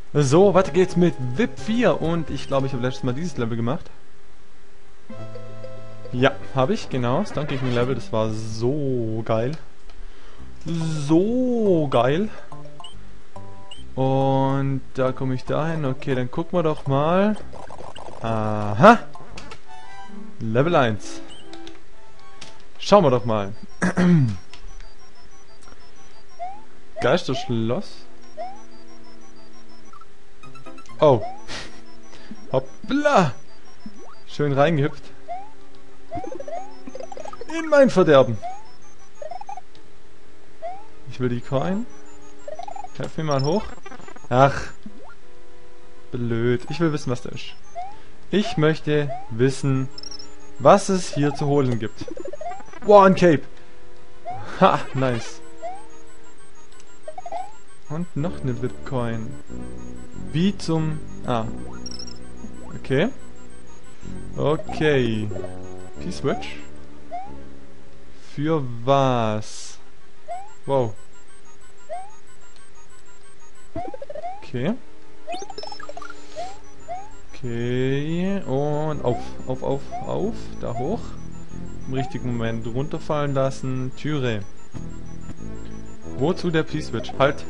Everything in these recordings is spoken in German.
So, weiter geht's mit VIP 4 und ich glaube, ich habe letztes Mal dieses Level gemacht. Ja, habe ich, genau. Das Donkey Kong Level, das war so geil. So geil. Und da komme ich dahin. Okay, dann gucken wir doch mal. Aha. Level 1. Schauen wir doch mal. Geisterschloss. Oh. Hoppla. Schön reingehüpft. In mein Verderben. Ich will die Coin. Helf mir mal hoch. Ach. Blöd. Ich will wissen, was da ist. Ich möchte wissen, was es hier zu holen gibt. Wow, ein Cape. Ha, nice. Und noch eine Bitcoin. Wie zum... Ah. Okay. Okay. P-Switch. Für was? Wow. Okay. Okay. Und auf. Da hoch. Im richtigen Moment runterfallen lassen. Türe. Wozu der P-Switch? Halt.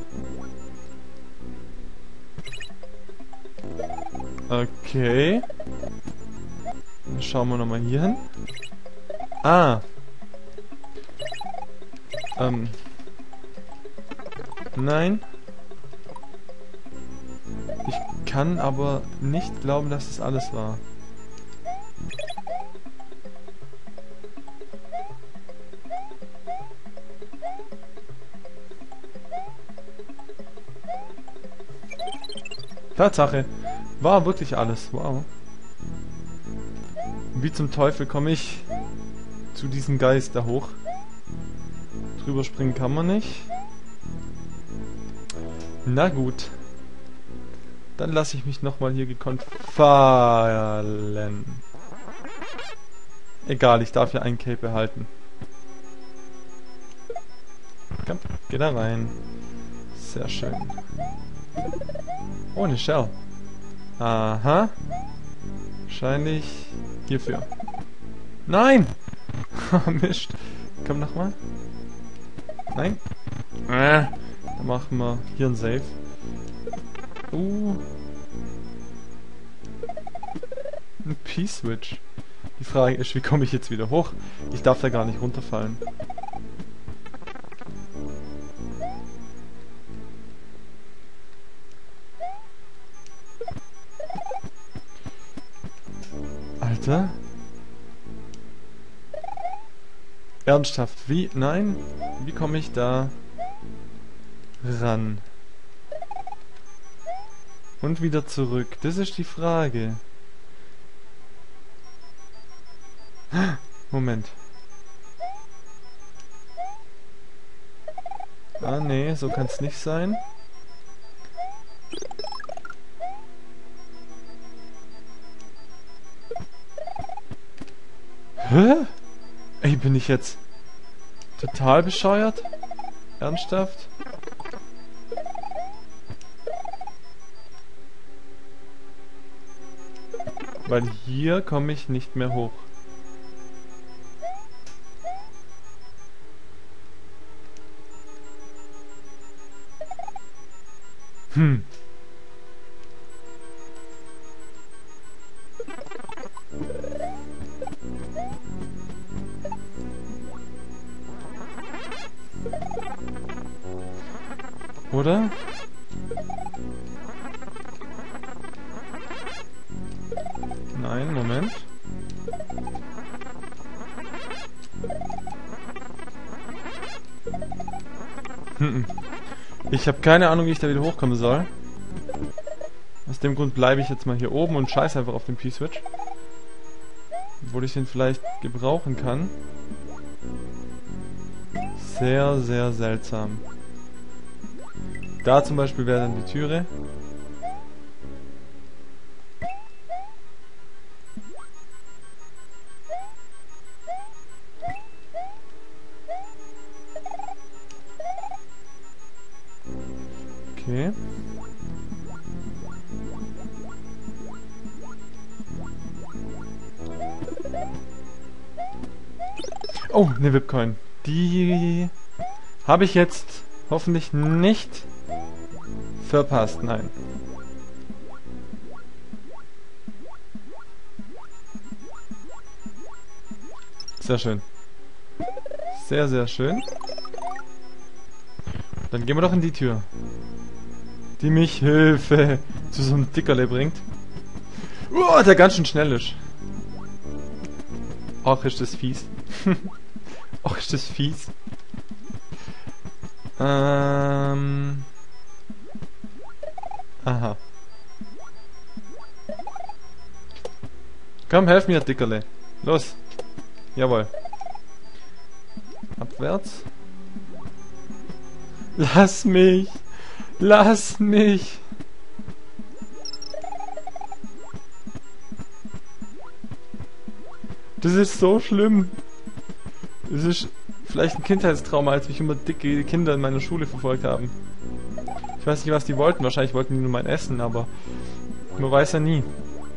Okay. Dann schauen wir nochmal hier hin. Ah. Nein. Ich kann aber nicht glauben, dass das alles war. Tatsache. War wirklich alles. Wow. Wie zum Teufel komme ich zu diesem Geist da hoch? Drüber springen kann man nicht. Na gut. Dann lasse ich mich nochmal hier gekonnt fallen. Egal, ich darf ja einen Cape behalten. Komm, geh da rein. Sehr schön. Oh, eine Shell. Aha. Wahrscheinlich hierfür. Nein! Mist. Komm nochmal. Nein. Dann machen wir hier ein Save. Ein P-Switch. Die Frage ist, wie komme ich jetzt wieder hoch? Ich darf da gar nicht runterfallen. Alter. Ernsthaft, wie? Nein? Wie komme ich da ran? Und wieder zurück. Das ist die Frage. Moment. Ah, nee, so kann es nicht sein. Hä? Ey, bin ich jetzt total bescheuert? Ernsthaft? Weil hier komme ich nicht mehr hoch. Hm. Oder? Nein, Moment. Ich habe keine Ahnung, wie ich da wieder hochkommen soll. Aus dem Grund bleibe ich jetzt mal hier oben und scheiße einfach auf den P-Switch. Obwohl ich den vielleicht gebrauchen kann. Sehr, sehr seltsam. Da zum Beispiel wäre dann die Türe. Okay. Oh, eine Wipcoin. Die habe ich jetzt hoffentlich nicht verpasst. Nein. Sehr schön. Sehr, sehr schön. Dann gehen wir doch in die Tür. Die mich Hilfe zu so einem Dickerle bringt. Der ganz schön schnell ist. Och, ist das fies. Och, ist das fies. Aha. Komm, helf mir, Dickerle. Los. Jawohl. Abwärts. Lass mich. Lass mich. Das ist so schlimm. Das ist vielleicht ein Kindheitstrauma, als mich immer dicke Kinder in meiner Schule verfolgt haben. Ich weiß nicht, was die wollten. Wahrscheinlich wollten die nur mein Essen, aber man weiß ja nie.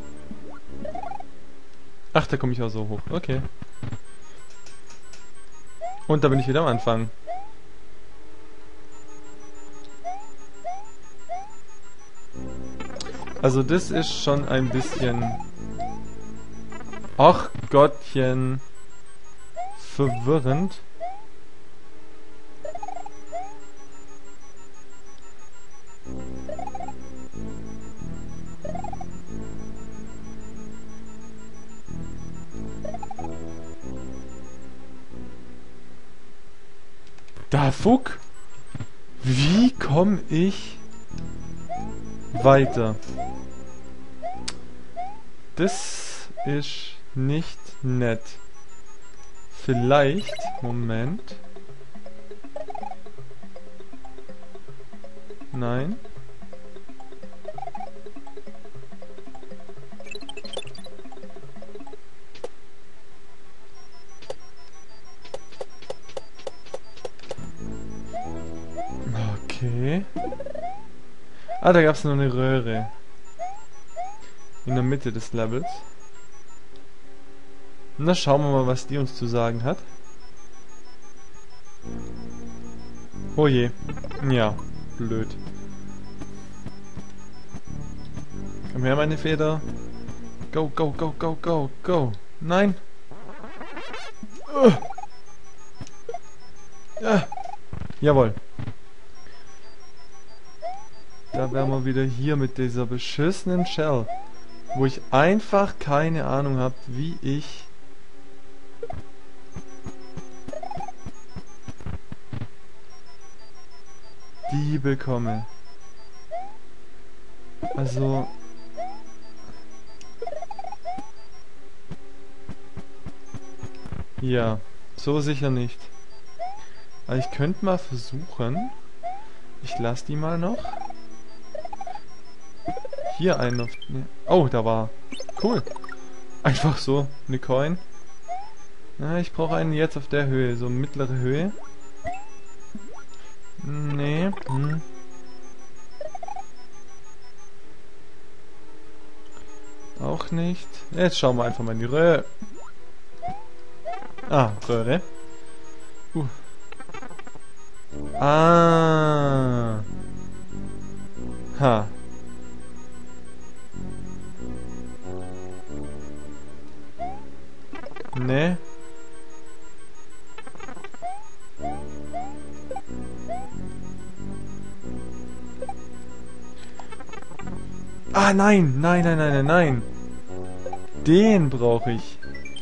Ach, da komme ich auch so hoch. Okay. Und da bin ich wieder am Anfang. Also das ist schon ein bisschen... Ach Gottchen... verwirrend. Da Fuck! Wie komme ich weiter? Das ist nicht nett. Vielleicht... Moment. Nein. Okay. Ah, da gab es noch eine Röhre. In der Mitte des Levels. Na, schauen wir mal, was die uns zu sagen hat. Oh je. Ja, blöd. Komm her, meine Feder. Go, go, go, go, go, go. Nein. Ja. Jawohl. Da wären wir wieder hier mit dieser beschissenen Shell. Wo ich einfach keine Ahnung habe, wie ich... die bekomme. Also... ja, so sicher nicht. Aber ich könnte mal versuchen... Ich lasse die mal noch. Hier einen auf... Oh, da war... Cool. Einfach so, eine Coin. Na, ich brauche einen jetzt auf der Höhe, so mittlere Höhe. Nee. Auch nicht. Jetzt schauen wir einfach mal in die Röhre. Ah, Röhre. Ah. Ha. Ne. Ah, nein, nein, nein, nein, nein, nein. Den brauche ich.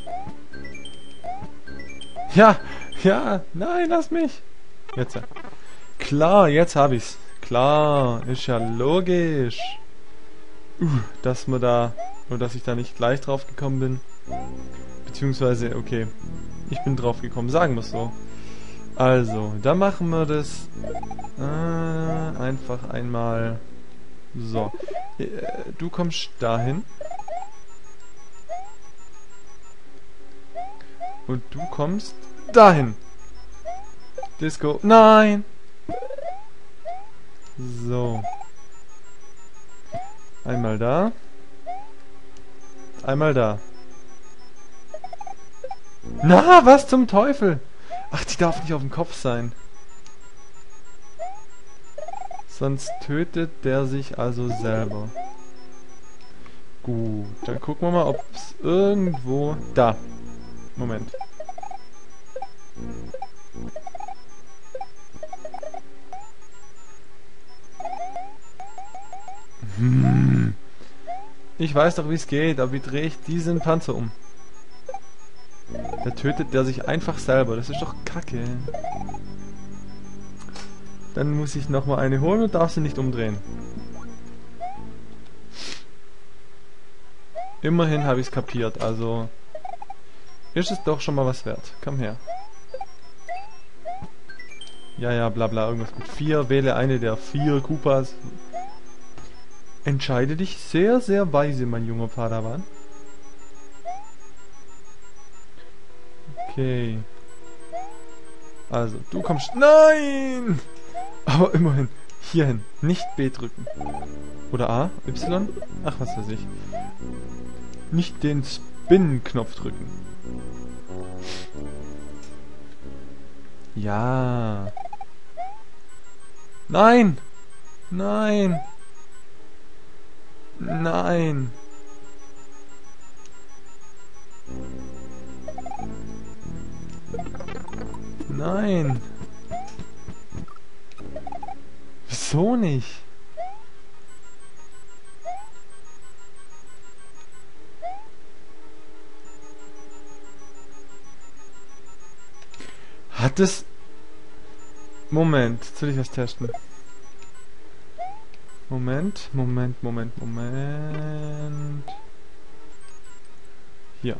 Ja, ja, nein, lass mich. Jetzt. Klar, jetzt habe ich's. Klar, ist ja logisch. Dass wir da, nur dass ich da nicht gleich drauf gekommen bin. Beziehungsweise, okay, ich bin drauf gekommen, sagen wir es so. Also, da machen wir das einfach einmal so. Du kommst dahin. Und du kommst dahin. Disco. Nein! So. Einmal da. Einmal da. Na, was zum Teufel? Ach, die darf nicht auf dem Kopf sein. Sonst tötet der sich also selber. Gut, dann gucken wir mal, ob es irgendwo... Da. Moment. Ich weiß doch, wie es geht, aber wie drehe ich diesen Panzer um? Da tötet der sich einfach selber. Das ist doch Kacke. Dann muss ich nochmal eine holen und darf sie nicht umdrehen. Immerhin habe ich es kapiert, also ist es doch schon mal was wert. Komm her. Ja, bla bla, irgendwas mit 4. Wähle eine der 4 Koopas. Entscheide dich sehr, sehr weise, mein junger Padawan. Okay. Also, du kommst... Nein! Aber immerhin. Hierhin. Nicht B drücken. Oder A? Y? Ach, was weiß ich. Nicht den Spin-Knopf drücken. Ja. Nein! Nein! Nein! Nein! Wieso nicht? Hat es... Moment, jetzt will ich was testen. Moment. Hier.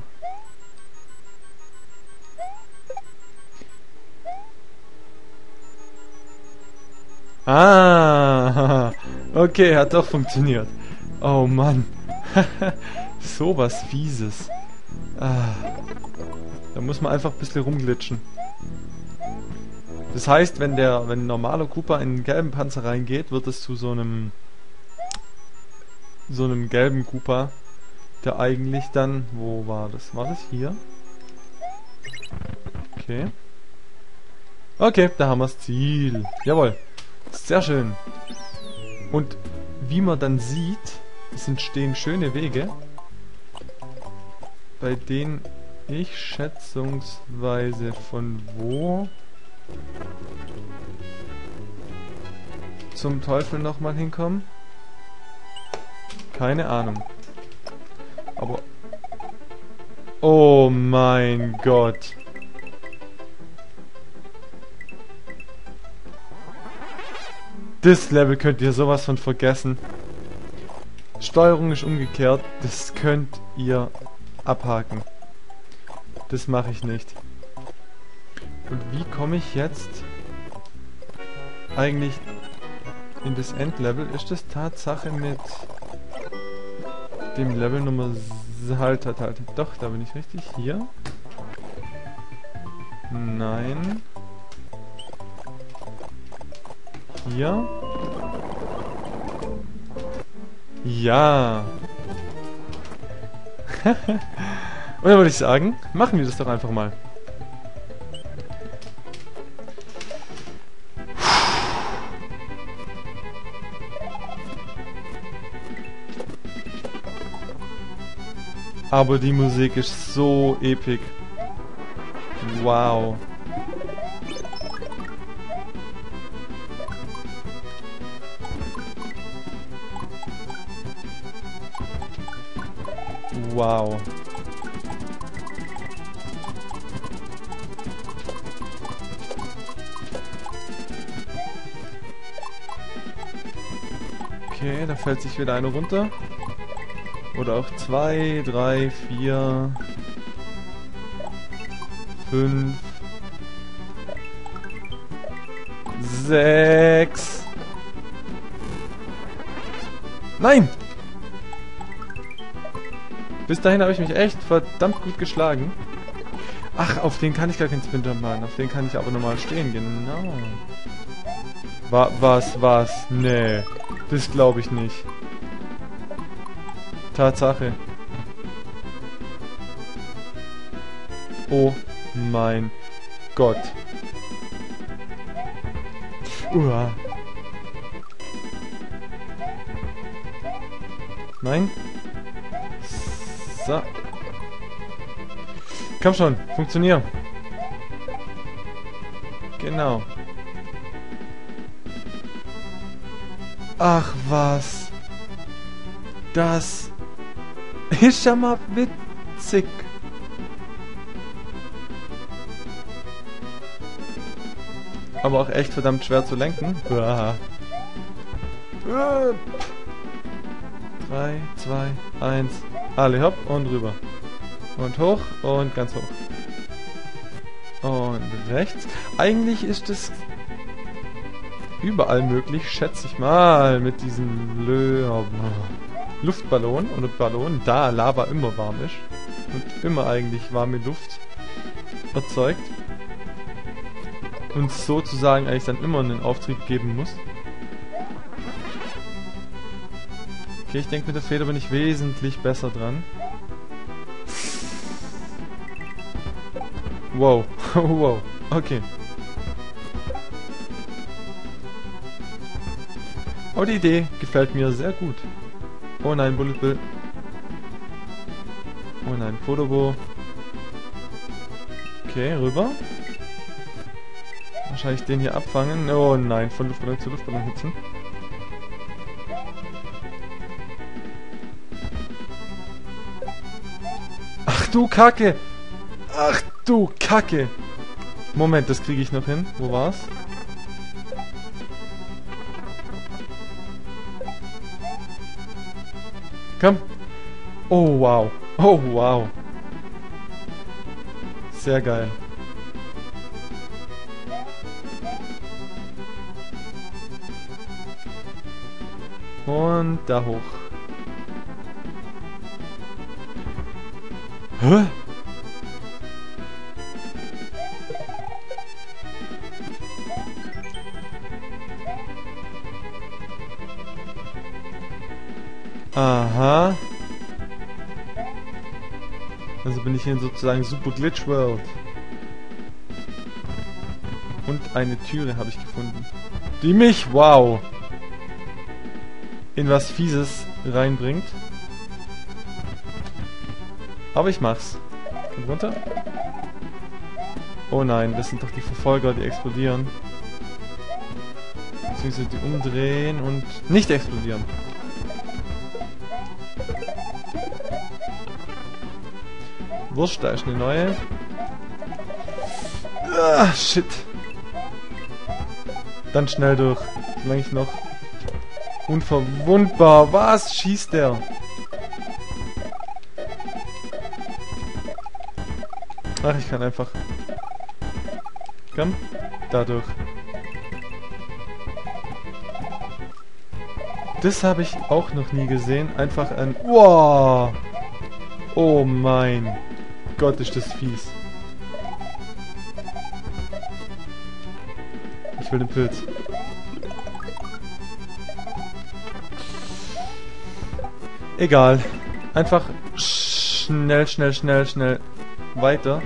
Ah, okay, hat doch funktioniert. Oh Mann. So was Fieses. Ah, da muss man einfach ein bisschen rumglitschen. Das heißt, wenn ein normaler Koopa in einen gelben Panzer reingeht, wird es zu so einem gelben Koopa, der eigentlich dann... Wo war das? War das hier? Okay. Okay, da haben wir das Ziel. Jawohl. Sehr schön. Und wie man dann sieht, es entstehen schöne Wege, bei denen ich schätzungsweise von wo zum Teufel nochmal hinkommen? Keine Ahnung. Aber... Oh mein Gott. Das Level könnt ihr sowas von vergessen. Steuerung ist umgekehrt. Das könnt ihr abhaken. Das mache ich nicht. Und wie komme ich jetzt eigentlich in das Endlevel? Ist das Tatsache mit dem Level Nummer... Halt. Doch, da bin ich richtig. Hier? Nein. Hier? Ja. Und dann würde ich sagen, machen wir das doch einfach mal. Aber die Musik ist so epic. Wow. Wow. Okay, da fällt sich wieder eine runter. Oder auch 2, 3, 4, 5, 6. Nein! Bis dahin habe ich mich echt verdammt gut geschlagen. Ach, auf den kann ich gar keinen Spin-Jump machen. Auf den kann ich aber normal stehen, genau. Was? Nee, das glaube ich nicht. Tatsache. Oh mein Gott. Uah. Nein. So. Komm schon, funktionier. Genau. Ach was. Das ist ja mal witzig. Aber auch echt verdammt schwer zu lenken. Uah. 3, 2, 1. Alle hopp und rüber. Und hoch und ganz hoch. Und rechts. Eigentlich ist es überall möglich, schätze ich mal, mit diesem Luftballon oder Ballon, da Lava immer warm ist und immer eigentlich warme Luft erzeugt und sozusagen eigentlich dann immer einen Auftrieb geben muss. Okay, ich denke, mit der Feder bin ich wesentlich besser dran. Wow, wow, okay. Aber die Idee gefällt mir sehr gut. Oh nein, Bullet Bill. Oh nein, Podobo. Okay, rüber. Wahrscheinlich den hier abfangen. Oh nein, von Luftballon zu Luftballon hüpfen. Ach du Kacke! Ach du Kacke! Moment, das kriege ich noch hin. Wo war's? Komm! Oh wow! Oh wow! Sehr geil. Und da hoch. Hä? Aha. Also bin ich hier in sozusagen Super Glitch World. Und eine Türe habe ich gefunden. Die mich, wow, in was Fieses reinbringt. Aber ich mach's. Komm runter. Oh nein, das sind doch die Verfolger, die explodieren. Beziehungsweise die umdrehen und nicht explodieren. Wurscht, da ist eine neue. Ah, shit. Dann schnell durch. Solange ich noch unverwundbar. Was schießt der? Ach, ich kann einfach. Komm, dadurch. Das habe ich auch noch nie gesehen. Einfach ein. Wow! Oh mein Gott, ist das fies. Ich will den Pilz. Egal. Einfach schnell, schnell, schnell, schnell weiter.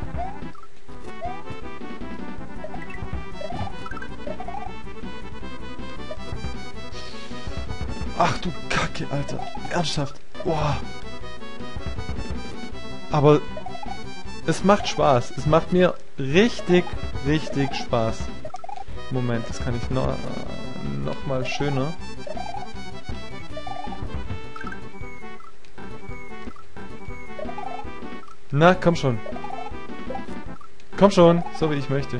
Ach du Kacke, Alter. Ernsthaft. Boah. Aber es macht Spaß. Es macht mir richtig, richtig Spaß. Moment, das kann ich noch mal schöner. Na, komm schon. Komm schon, so wie ich möchte.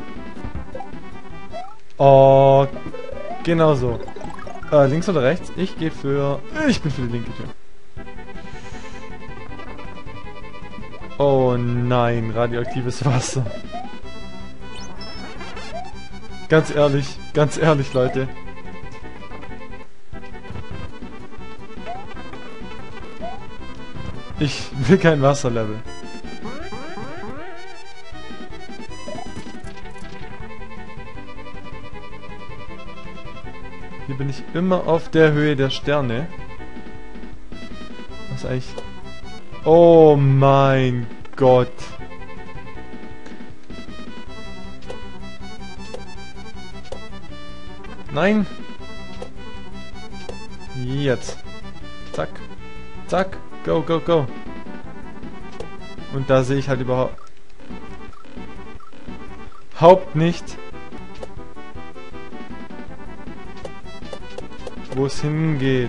Oh, genau so. Links oder rechts? Ich gehe für... Ich bin für die linke Tür. Oh nein, radioaktives Wasser. Ganz ehrlich, Leute. Ich will kein Wasserlevel. Hier bin ich immer auf der Höhe der Sterne. Was eigentlich... Oh mein Gott. Nein! Jetzt. Zack. Zack. Go, go, go. Und da sehe ich halt überhaupt nicht, wo es hingeht.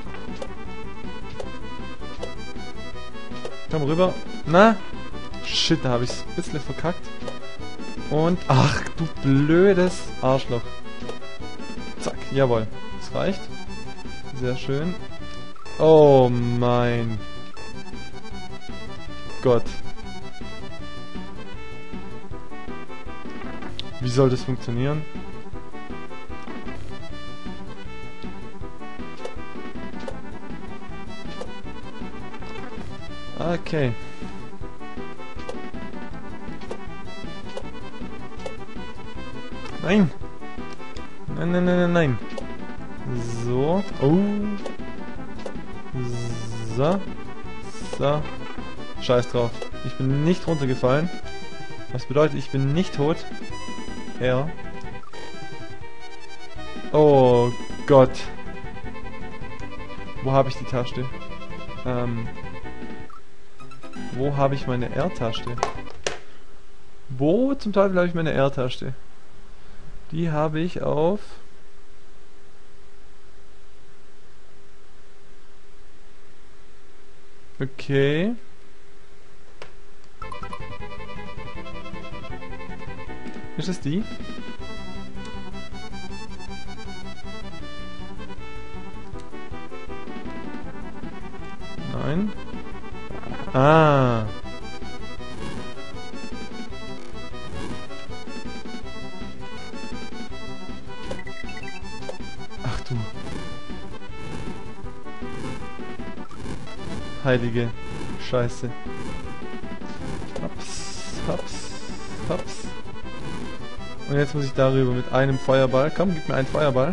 Komm rüber. Na? Shit, da habe ich es ein bisschen verkackt. Und... Ach, du blödes Arschloch. Zack, jawohl. Das reicht. Sehr schön. Oh mein Gott. Wie soll das funktionieren? Okay. Nein! Nein, nein, nein, nein, nein. So. Oh. So. So. Scheiß drauf. Ich bin nicht runtergefallen. Was bedeutet, ich bin nicht tot. Ja. Oh Gott. Wo habe ich die Taste? Wo habe ich meine R-Taste? Wo zum Teufel habe ich meine R-Taste? Die habe ich auf... Okay. Ist es die? Nein. Ah. Ach du. Heilige Scheiße. Hops, hops, hops. Und jetzt muss ich darüber mit einem Feuerball. Komm, gib mir einen Feuerball.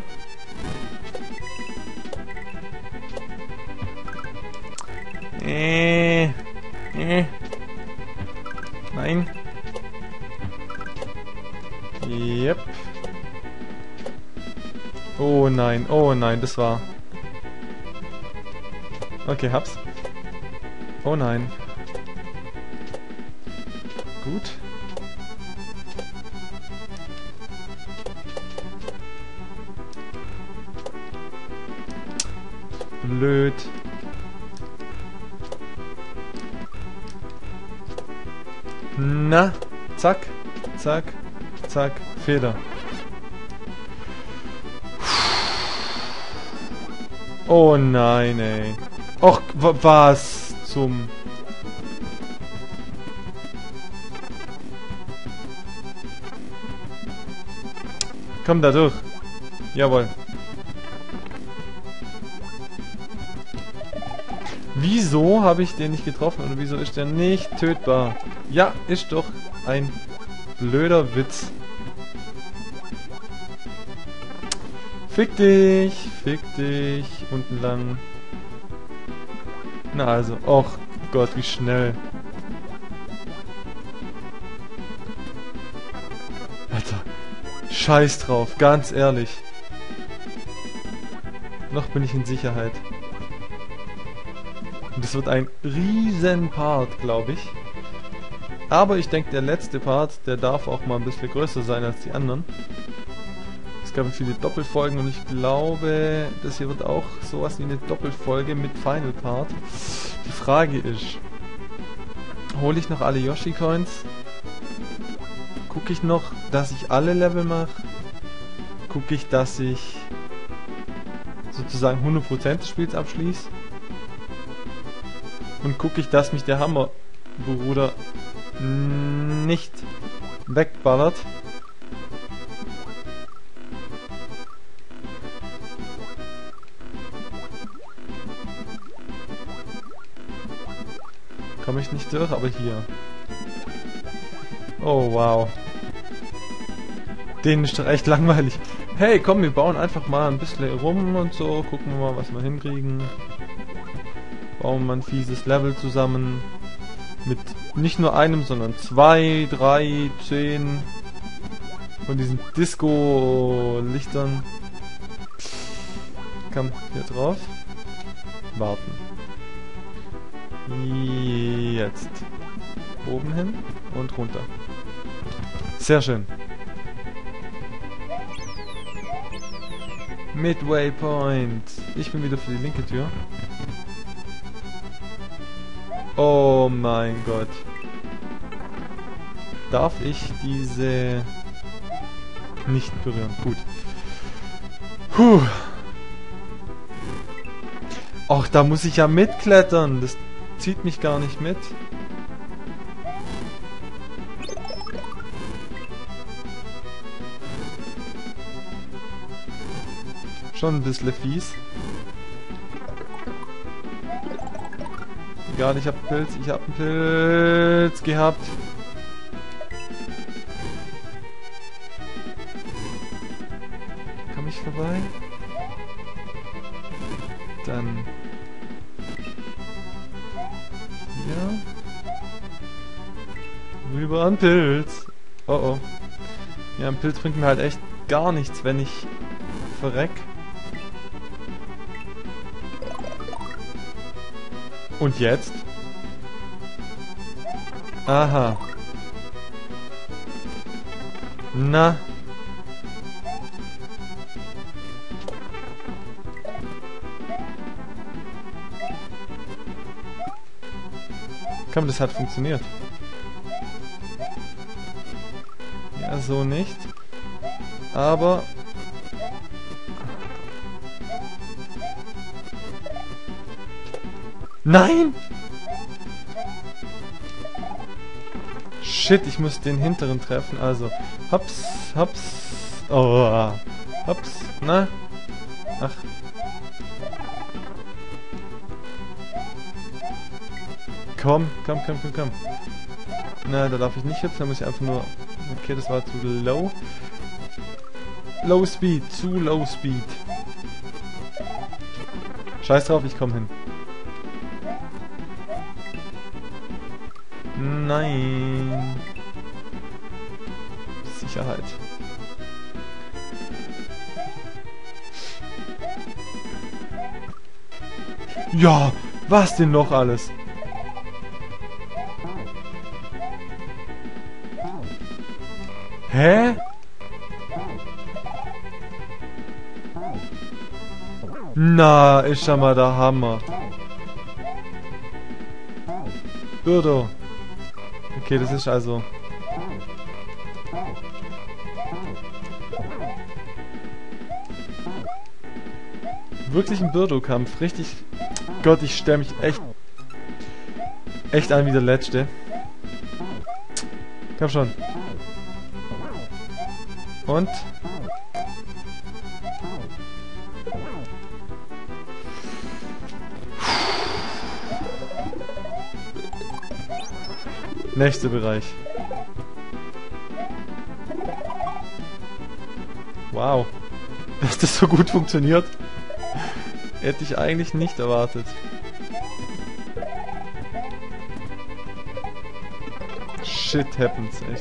Nein. Yep. Oh nein, das war... Okay, hab's. Oh nein. Gut. Blöd. Na, zack, zack, zack, Feder. Oh nein, ey. Och, was zum... Komm da durch. Jawohl. Wieso habe ich den nicht getroffen oder wieso ist der nicht tötbar? Ja, ist doch ein blöder Witz. Fick dich, unten lang. Na also, och Gott, wie schnell. Alter, scheiß drauf, ganz ehrlich. Noch bin ich in Sicherheit. Und das wird ein riesen Part, glaube ich. Aber ich denke, der letzte Part, der darf auch mal ein bisschen größer sein als die anderen. Es gab viele Doppelfolgen und ich glaube, das hier wird auch sowas wie eine Doppelfolge mit Final Part. Die Frage ist, hole ich noch alle Yoshi-Coins? Gucke ich noch, dass ich alle Level mache? Gucke ich, dass ich sozusagen 100% des Spiels abschließe? Und gucke ich, dass mich der Hammerbruder nicht wegballert? Komme ich nicht durch, aber hier. Oh, wow. Den ist doch echt langweilig. Hey, komm, wir bauen einfach mal ein bisschen rum und so. Gucken wir mal, was wir hinkriegen. Bauen wir ein fieses Level zusammen. Mit nicht nur einem, sondern 2, 3, 10 von diesen Disco-Lichtern. komm, hier drauf. Warten. Jetzt. Oben hin und runter. Sehr schön. Midway Point. Ich bin wieder für die linke Tür. Oh mein Gott. Darf ich diese nicht berühren? Gut. Puh. Ach, da muss ich ja mitklettern. Das zieht mich gar nicht mit. Schon ein bisschen fies. Egal, ich hab einen Pilz. Ich hab einen Pilz gehabt. Komm ich vorbei? Dann... hier. Rüber an Pilz. Oh oh. Ja, ein Pilz bringt mir halt echt gar nichts, wenn ich verreck. Und jetzt? Aha. Na. Komm, das hat funktioniert. Ja, so nicht. Aber... Nein! Shit, ich muss den hinteren treffen. Also, hops, hops. Oh, hops. Na? Ach. Komm, komm, komm, komm, komm. Na, da darf ich nicht hüpfen, da muss ich einfach nur... Okay, das war zu low. Low Speed, zu low Speed. Scheiß drauf, ich komm hin. Nein. Sicherheit. Ja, was denn noch alles? Hä? Na, ist schon mal der Hammer. Birdo. Okay, das ist also... wirklich ein Birdo-Kampf. Richtig... Gott, ich stelle mich echt an wie der Letzte. Komm schon. Und? Nächster Bereich. Wow. Dass das so gut funktioniert, hätte ich eigentlich nicht erwartet. Shit happens, echt.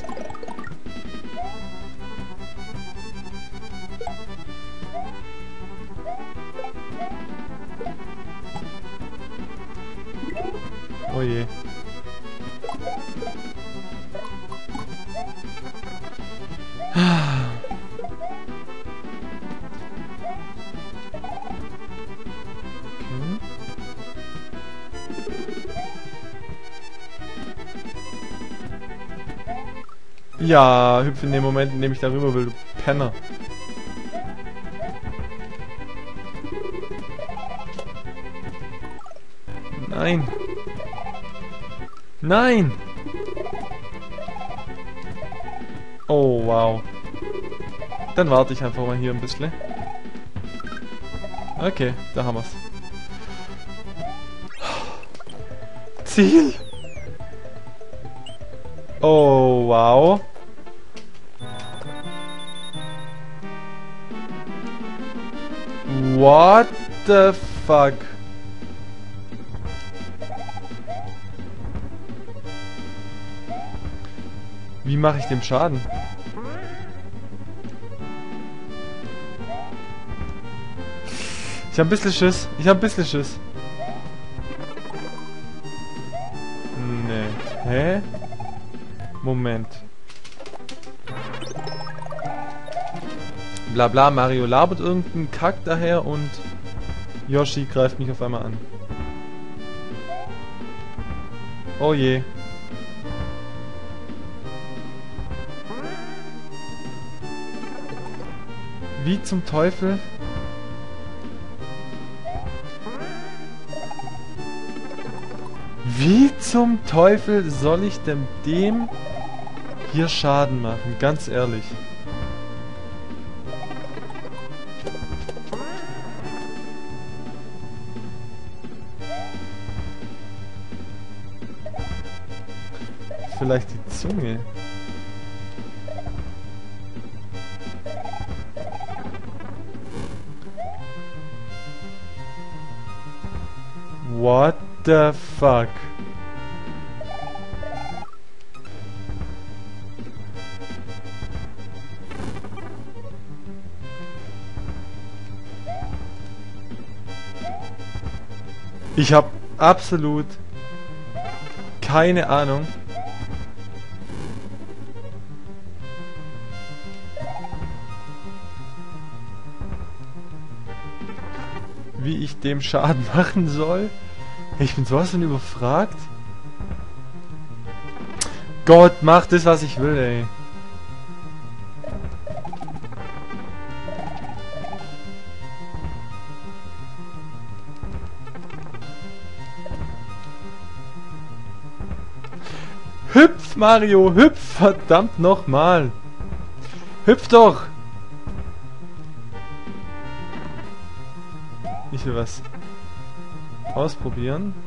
Oh je. Ja, hüpf in dem Moment, in dem ich darüber will, du Penner. Nein. Nein! Oh, wow. Dann warte ich einfach mal hier ein bisschen. Okay, da haben wir's. Ziel! Oh, wow. What the fuck? Wie mache ich dem Schaden? Ich hab ein bisschen Schiss. Ich hab ein bisschen Schiss. Nee. Hä? Moment. Blabla, Mario labert irgendeinen Kack daher und Yoshi greift mich auf einmal an. Oh je. Wie zum Teufel? Wie zum Teufel soll ich denn dem hier Schaden machen? Ganz ehrlich. Vielleicht die Zunge. What the fuck? Ich habe absolut keine Ahnung. Wie ich dem Schaden machen soll. Ich bin sowas von überfragt. Gott, mach das, was ich will, ey. Hüpf, Mario, hüpf, verdammt nochmal. Hüpf doch. Ich will was ausprobieren.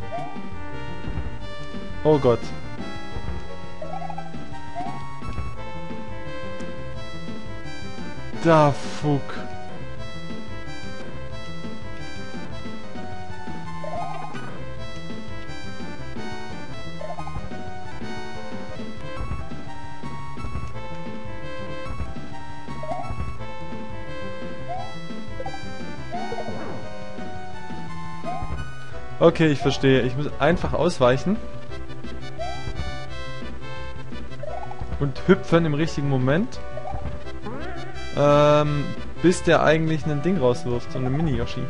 Oh Gott. Da Fuck. Okay, ich verstehe. Ich muss einfach ausweichen. Und hüpfen im richtigen Moment. Bis der eigentlich ein Ding rauswirft. So eine Mini-Yoshi.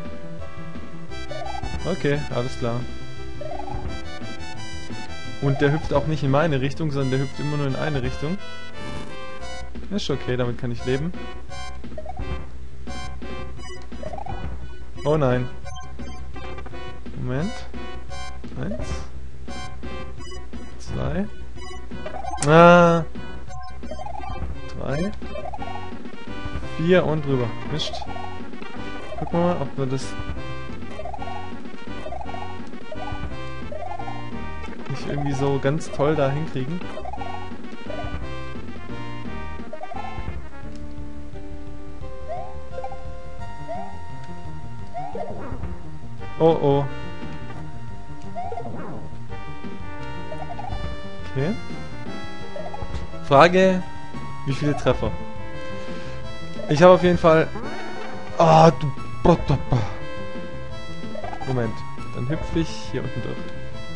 Okay, alles klar. Und der hüpft auch nicht in meine Richtung, sondern der hüpft immer nur in eine Richtung. Ist okay, damit kann ich leben. Oh nein. Moment. 1. 2. 3. 4 und drüber. Mist. Gucken wir mal, ob wir das nicht irgendwie so ganz toll da hinkriegen. Oh oh. Okay. Frage, wie viele Treffer? Ich habe auf jeden Fall... Ah, du... Moment, dann hüpfe ich hier unten durch.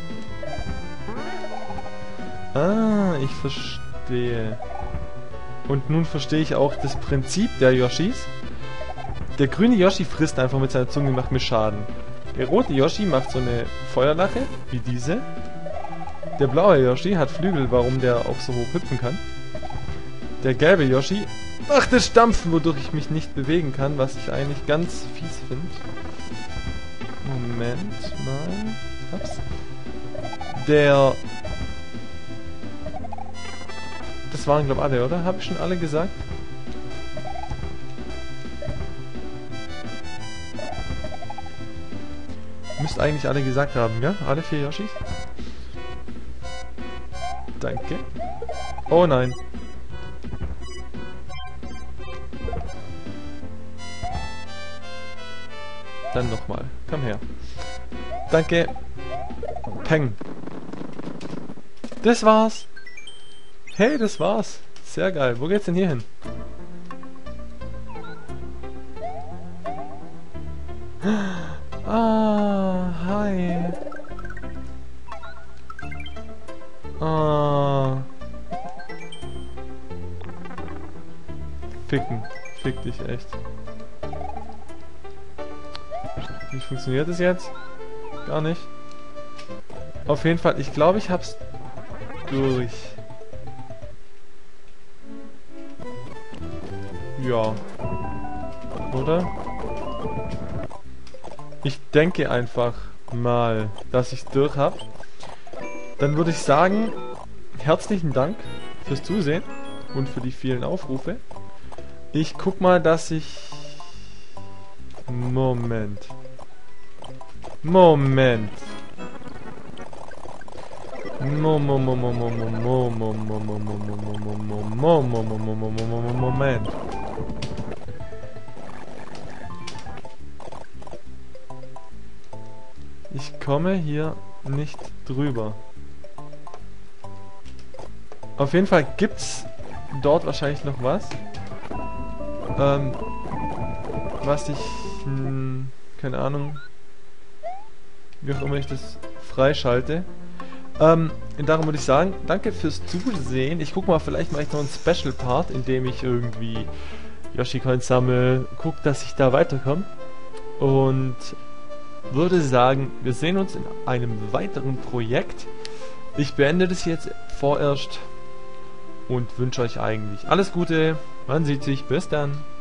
Ah, ich verstehe. Und nun verstehe ich auch das Prinzip der Yoshis. Der grüne Yoshi frisst einfach mit seiner Zunge und macht mir Schaden. Der rote Yoshi macht so eine Feuerlache, wie diese. Der blaue Yoshi hat Flügel, warum der auch so hoch hüpfen kann. Der gelbe Yoshi macht das Stampfen, wodurch ich mich nicht bewegen kann, was ich eigentlich ganz fies finde. Moment mal. Ups. Der... Das waren, glaube ich, alle, oder? Habe ich schon alle gesagt? Müsst eigentlich alle gesagt haben, ja? Alle 4 Yoshis? Danke. Oh nein. Dann nochmal. Komm her. Danke. Peng. Das war's. Hey, das war's. Sehr geil. Wo geht's denn hier hin? hi. Oh. Ficken. Fick dich echt. Wie funktioniert das jetzt? Gar nicht. Auf jeden Fall, ich glaube, ich hab's durch. Ja. Oder? Ich denke einfach mal, dass ich's durch habe. Dann würde ich sagen, herzlichen Dank fürs Zusehen und für die vielen Aufrufe. Ich guck mal, dass ich... Moment. Moment. Moment. Ich komme hier nicht drüber. Auf jeden Fall gibt's dort wahrscheinlich noch was. Was ich... keine Ahnung... Wie auch immer ich das freischalte. Darum würde ich sagen, danke fürs Zusehen. Ich guck mal, vielleicht mache ich noch einen Special Part, in dem ich irgendwie Yoshi Coins sammle, guck, dass ich da weiterkomme. Und würde sagen, wir sehen uns in einem weiteren Projekt. Ich beende das jetzt vorerst und wünsche euch eigentlich alles Gute. Man sieht sich. Bis dann.